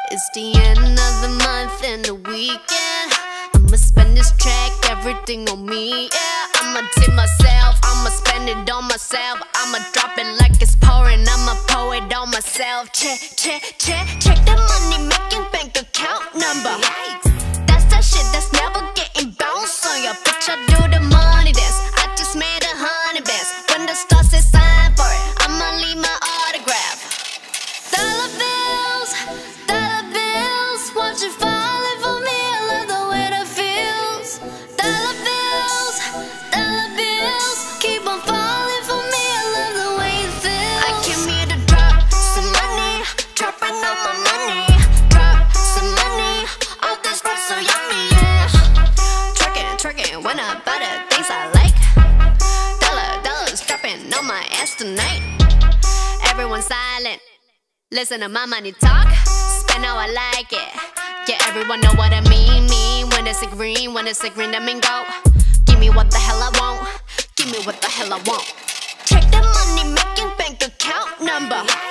It's the end of the month and the weekend. I'ma spend this check, everything on me, yeah. I'ma tip myself, I'ma spend it on myself. I'ma drop it like it's pouring, I'ma pour it on myself. Check, check, check, check the money making bank account number. That's that shit that's never getting bounced on ya. Bitch, I do the money dance, I just made 100 bands. When the stars say sign for it, I'ma leave my autograph. Dollar bills, won't you falling for me? I love the way that feels. Dollar bills, keep on falling for me. I love the way it feels. I came here to drop some money, dropping all my money. Drop some money, all this stuff so yummy, yeah. Twerking, when I buy the things I like. Dollars dropping on my ass tonight. Everyone silent, listen to my money talk. Spend how I like it. Yeah, everyone know what I mean. When it's a green, that mean go. Give me what the hell I want. Give me what the hell I want. Check the money making bank account number.